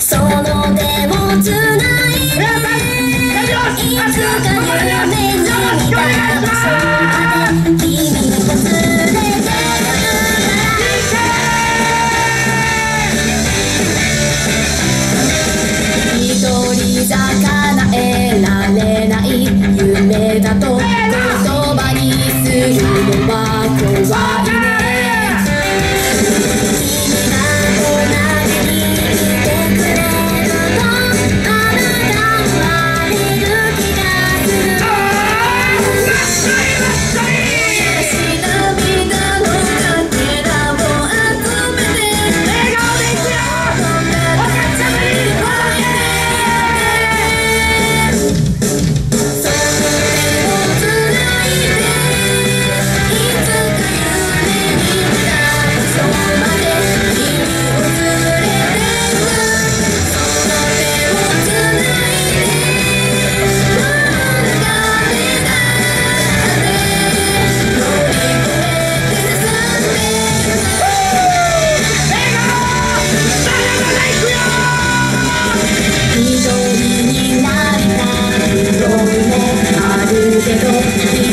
その手をつないでいつか夢に見た場所まで君を連れて行く一人じゃ叶えられない夢だと言葉にするのは怖いね。君が隣にいてくれるとあなたはれる気がする。し涙のかけらを集めて笑顔でいくよ。こんなお客様においで緑になりたい色もあるけど